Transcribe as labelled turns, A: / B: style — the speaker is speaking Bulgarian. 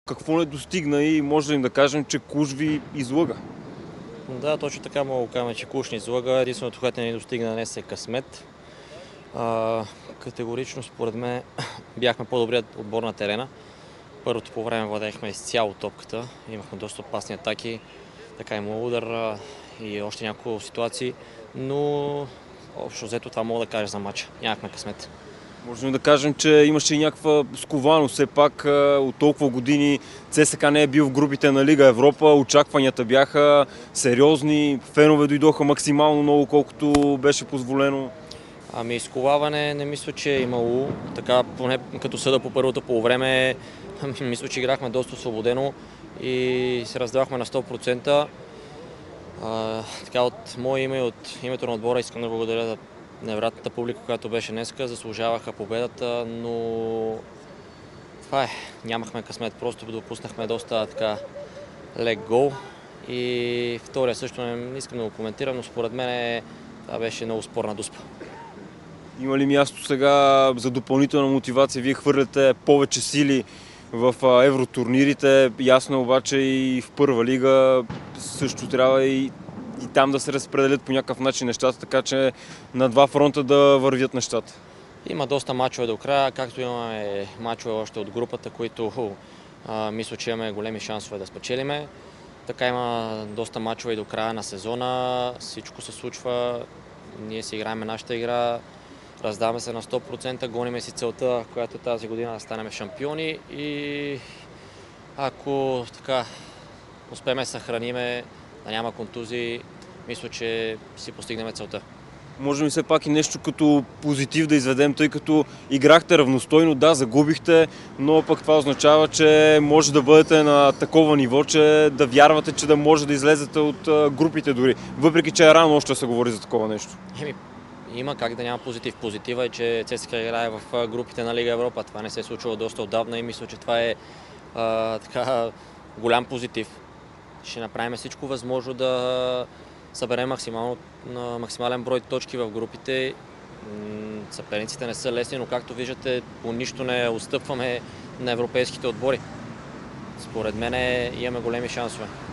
A: Какво не достигна и може да им да кажем, че Клуж ви излъга?
B: Да, точно така мога да кажем, че Клуж ни излъга. Единственото, което не ни достигна днес е късмет. Категорично, според мен, бяхме по-добрият отбор на терена. Първото по време владеехме изцяло топката. Имахме доста опасни атаки, така има удар и още няколко ситуации. Но общо взето това мога да кажа за матча. Нямахме късмет.
A: Можем да кажем, че имаше и някаква скованост. Все пак от толкова години ЦСКА не е бил в групите на Лига Европа. Очакванията бяха сериозни. Фенове дойдоха максимално много, колкото беше позволено.
B: Изковаване не мисля, че е имало. Така, поне като съда по първото полувреме, мисля, че играхме доста освободено и се раздавахме на 100%. Така, от мое име и от името на отбора искам да благодаря на невероятната публика, която беше днеска. Заслужаваха победата, но това е. Нямахме късмет, просто допуснахме доста така лек гол. И втория също не искам да го коментирам, но според мен това беше много спорна дуспа.
A: Има ли място сега за допълнителна мотивация? Вие хвърляте повече сили в евротурнирите. Ясно обаче и в първа лига също трябва и там да се разпределят по някакъв начин нещата, така че на два фронта да вървят нещата.
B: Има доста мачове до края, както имаме мачове още от групата, които мисля, че имаме големи шансове да спечелиме. Така има доста мачове и до края на сезона. Всичко се случва. Ние си играем нашата игра, раздаваме се на 100%, гониме си целта, която тази година да станем шампиони и ако така успеем да съхраниме, да няма контузии, мисля, че си постигнем целта.
A: Може ли все пак и нещо като позитив да изведем, тъй като играхте равностойно, да, загубихте, но пък това означава, че може да бъдете на такова ниво, че да вярвате, че да може да излезете от групите дори. Въпреки, че е рано още да се говори за такова нещо.
B: Има как да няма позитив. Позитива е, че ЦСКА играе в групите на Лига Европа. Това не се е случило доста отдавна и мисля, че това е така голям позитив. Ще направим всичко възможно да съберем максимален брой точки в групите. Съперниците не са лесни, но както виждате, по нищо не отстъпваме на европейските отбори. Според мен имаме големи шансове.